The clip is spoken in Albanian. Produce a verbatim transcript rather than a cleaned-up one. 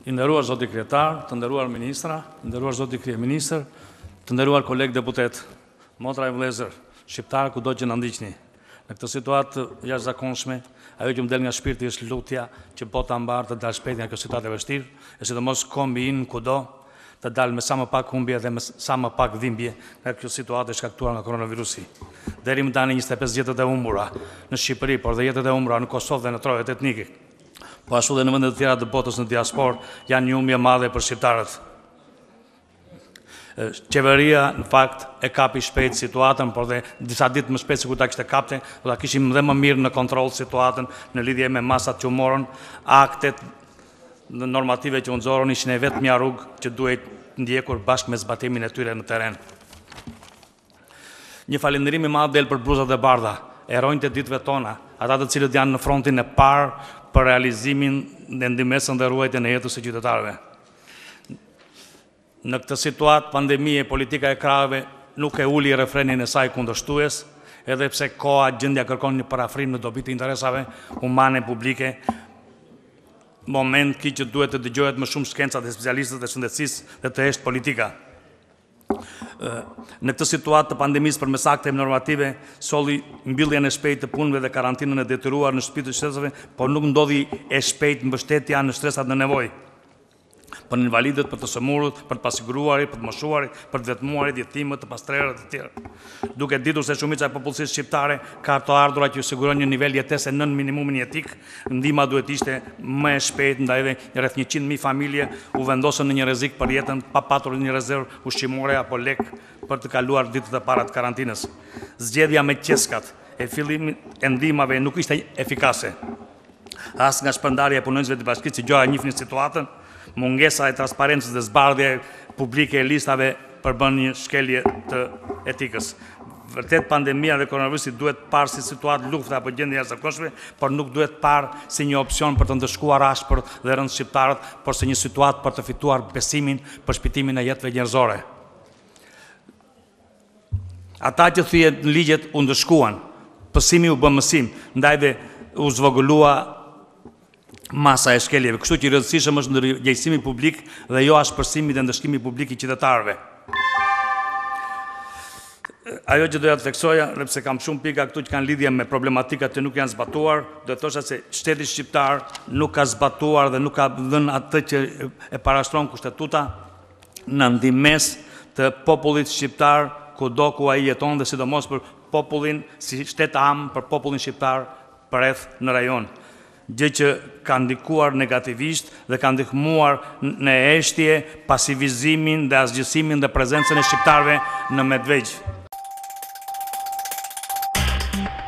I nderuar zoti kryetar, të nderuar ministra, të nderuar zoti kryeministër, të nderuar kolegë deputet, motra e vëllezër, shqiptar kudo që na ndiqni. Në këtë situatë jashtëzakonshme, ajo që më del nga shpirti është lutja që bota mbar të dalë shpejt nga kjo situatë e vështirë, e sidomos kombi in kudo të dalë me sa më pak humbje dhe me sa më pak dhimbje nga kjo situatë e shkaktuar nga koronavirusi. Deri më tani njëzet e pesë jetët e humbura në Shqipëri, por dhe jetët e humbura në Kosovë dhe në trojet etnike, po ashtu dhe në vendet të tjera të botës në diaspor, janë një humbje madhe për shqiptarët. Qeveria, në fakt, e kapi shpejt situatën, por dhe disa ditë më shpejt se ku ta kishte kapte, do ta kishim dhe më mirë në kontroll situatën në lidhje me masat që u morën, aktet normative që u nxorën ishin e vetmja rrugë që duhet ndjekur bashkë me zbatimin e tyre në terren. Një falënderim i madh del për bluzat e bardha, heronjtë e ditëve tona, ata të cilët janë në frontin e parë për realizimin dhe ndihmesën dhe ruajtjen e jetës së qytetarëve. Në këtë situatë pandemie, politika e krahëve nuk e uli refrenin e saj kundërshtues, edhe pse koha gjendja kërkon një parafrim në dobi të interesave humane publike, moment ki që duhet të dëgjohet më shumë shkencat e specialistët e shëndetësisë dhe të heshtë politika. Në këtë situatë të pandemisë përmes akteve normative, solli mbylljen e shpejtë të punëve dhe karantinën e detyruar në shtëpitë të shtetësve, por nuk ndodhi e shpejtë mbështetja në stresat në nevojë. Për invalidët, për të sëmurët, për të pasiguruarit, për të moshuarit, për të vetmuarit, jetimët, të pastrerët e tjerë. Duke ditur se shumica e popullsisë shqiptare ka të ardhurat që siguron një nivel jetese nën minimumin jetik, ndihma duhet ishte më e shpejtë, ndaj edhe rreth njëqind mijë familje u vendosën në një rrezik për jetën pa patur një rezervë ushqimore apo lek për të kaluar ditët e para të karantinës. Zgjedhja me qeskat e fillimit e ndihmave nuk ishte efikase. As nga shpërndarja e punonjësve të bashkisë që gjëra njihnin situatën, mungesa e transparencës dhe zbardhje publike e listave përbën një shkelje të etikës. Vërtet pandemia dhe koronavirusi duhet parë si situatë lufte apo gjendje jashtëzakonshme, por nuk duhet parë si një opsion për të ndëshkuar ashpër dhe rënd shqiptarët, por si një situatë për të fituar besimin për shpëtimin e jetëve njerëzore. Ata që thyen ligjet u ndëshkuan, pësimi u bë mësim, ndaj dhe u zvogëlua masa e shkeljeve, kështu që i rëndësishëm është ndërgjegjësimi publik dhe jo ashpërsimi dhe ndëshkimi publik i qytetarëve. Ajo që doja të theksoja, sepse kam shumë pika këtu që kanë lidhje me problematikat që nuk janë zbatuar, do të thosha se shteti shqiptar nuk ka zbatuar dhe nuk ka dhënë atë që e parashtron kushtetuta në ndihmes të popullit shqiptar kudo ku ai jeton dhe sidomos për popullin si shtet am, për popullin shqiptar përreth në rajon. Gjë që ka ndikuar negativisht dhe ka ndihmuar në heshtje pasivizimin dhe asgjësimin dhe prezencën e shqiptarëve në Medvegjë.